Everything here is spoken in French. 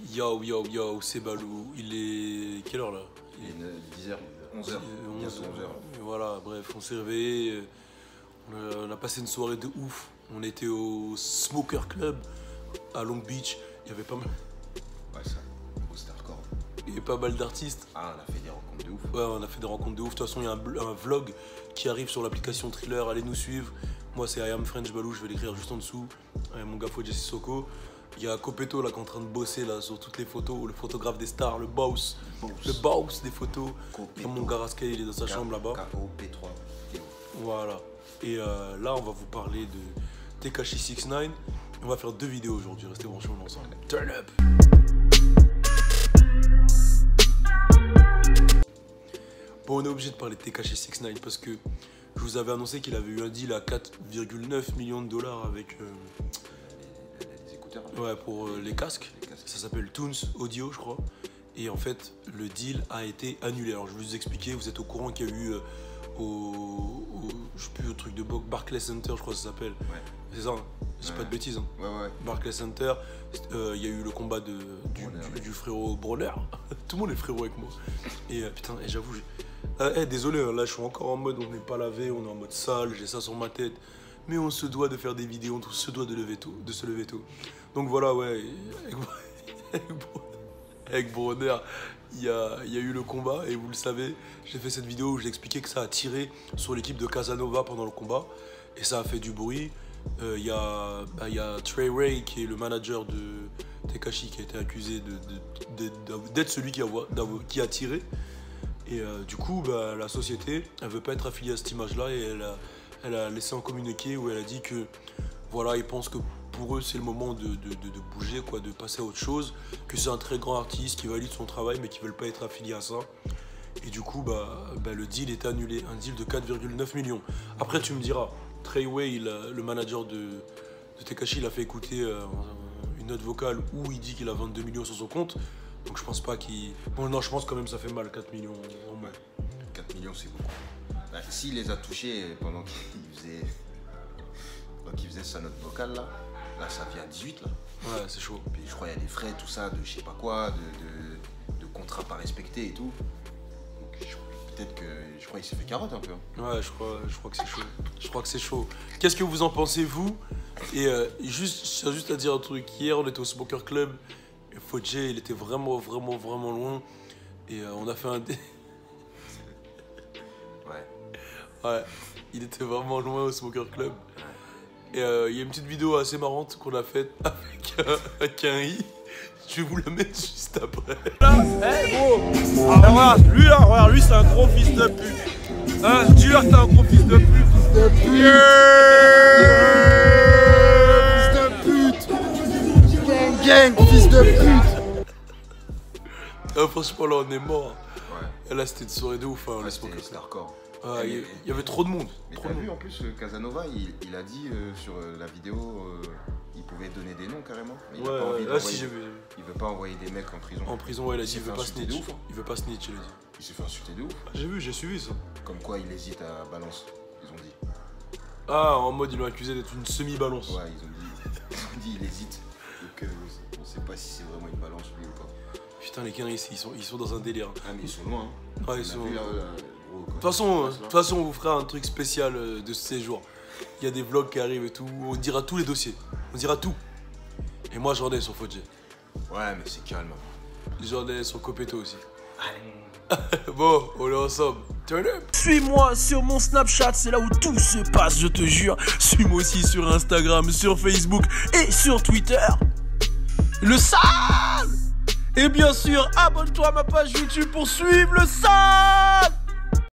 Yo, yo, yo, c'est Balou. Il est... Quelle heure là? Il est 10h, 11h. 11h. Voilà, bref, on s'est réveillé. On a passé une soirée de ouf. On était au Smoker Club à Long Beach. Il y avait pas mal... Ouais, ça, c'était hardcore. Il y avait pas mal d'artistes. Ah, on a fait des rencontres de ouf. Ouais, on a fait des rencontres de ouf. De toute façon, il y a un vlog qui arrive sur l'application Thriller. Allez nous suivre. Moi, c'est I Am French Balou. Je vais l'écrire juste en dessous. Mon gars, Fodje Sissoko. Il y a Copeto là qui est en train de bosser là sur toutes les photos, le photographe des stars, le boss des photos. Comme mon gars Rascal, il est dans sa chambre là-bas. K-O-P3. Voilà. Et là, on va vous parler de Tekashi 69. On va faire 2 vidéos aujourd'hui. Restez branchés ensemble. Turn up. Bon, on est obligé de parler de Tekashi 69 parce que je vous avais annoncé qu'il avait eu un deal à 4,9 millions de dollars avec... Ouais, pour les casques. Ça s'appelle Toons Audio, je crois. Et en fait, le deal a été annulé. Alors, je vais vous expliquer. Vous êtes au courant qu'il y a eu je sais plus, au truc de Barclays Center, je crois que ça s'appelle. Ouais. C'est ça, hein. Je dis pas de bêtises. Hein. Ouais. Barclays Center, il y a eu le combat du frérot Bronner. Tout le monde est frérot avec moi. Et putain, j'avoue, désolé, hein, là je suis encore en mode on n'est pas lavé, on est en mode sale, j'ai ça sur ma tête. Mais on se doit de faire des vidéos, on se doit de se lever tôt. Donc voilà, ouais, avec Bronner, il y a eu le combat et vous le savez, j'ai fait cette vidéo où j'ai expliqué que ça a tiré sur l'équipe de Casanova pendant le combat et ça a fait du bruit. Il y a Trey Ray qui est le manager de Tekashi qui a été accusé d'être celui qui a tiré. Et du coup, la société, elle veut pas être affiliée à cette image-là et elle a laissé un communiqué où elle a dit que voilà, ils pensent que pour eux c'est le moment de bouger, quoi, de passer à autre chose, que c'est un très grand artiste qui valide son travail mais qui veulent pas être affilié à ça. Et du coup, le deal est annulé, un deal de 4,9 millions. Après, tu me diras, Trey Way, le manager de Tekashi, il a fait écouter une note vocale où il dit qu'il a 22 millions sur son compte. Donc je pense pas qu'il... Bon, non, je pense quand même que ça fait mal, 4 millions en moins. 4 millions, c'est beaucoup. S'il les a touchés pendant qu'il faisait sa note vocale, là ça vient à 18, là. Ouais, c'est chaud. Puis je crois qu'il y a des frais, tout ça, de je sais pas quoi, de contrats pas respectés et tout. Donc peut-être que... Je crois qu'il s'est fait carotte un peu. Hein. Ouais, je crois que c'est chaud. Je crois que c'est chaud. Qu'est-ce que vous en pensez, vous? Et juste à dire un truc. Hier, on était au Smoker Club. Fodje, il était vraiment loin. Et on a fait un... Ouais, il était vraiment loin au Smoker Club. Et il y a une petite vidéo assez marrante qu'on a faite avec un i. Je vais vous la mettre juste après. Hey gros, regarde, lui c'est un gros fils de pute. Hein, dis-leur que t'es un gros fils de pute. Fils de pute. Gang, fils de pute. Franchement là on est mort. Ouais. Et là c'était une soirée de ouf, hein, le Smoker. C'était hardcore. Il y avait trop de monde. Mais t'as vu en plus Casanova, il a dit sur la vidéo, il pouvait donner des noms carrément. Mais il a pas envie si j'ai vu. Il veut pas envoyer des mecs en prison. En prison, ouais, il a dit il veut pas snitch. Ouf, hein. Il veut pas snitch, il a dit. Il s'est fait insulter de ouf. J'ai vu, j'ai suivi ça. Comme quoi il hésite à balance, ils ont dit. Ah, en mode ils l'ont accusé d'être une semi-balance. Ouais, ils ont dit il hésite. Donc on sait pas si c'est vraiment une balance lui ou pas. Putain, les gars, ils sont dans un délire. Ah, mais ils sont loin. Hein. Ouais, ils sont. De toute façon, on vous fera un truc spécial de ce séjour. Il y a des vlogs qui arrivent et tout. On dira tous les dossiers. On dira tout. Et moi, j'en ai sur Fodje. Ouais, mais c'est calme. J'en ai sur Copeto aussi. Bon, on est ensemble. Turn up. Suis-moi sur mon Snapchat, c'est là où tout se passe, je te jure. Suis-moi aussi sur Instagram, sur Facebook et sur Twitter. Le sale. Et bien sûr, abonne-toi à ma page YouTube pour suivre le sale.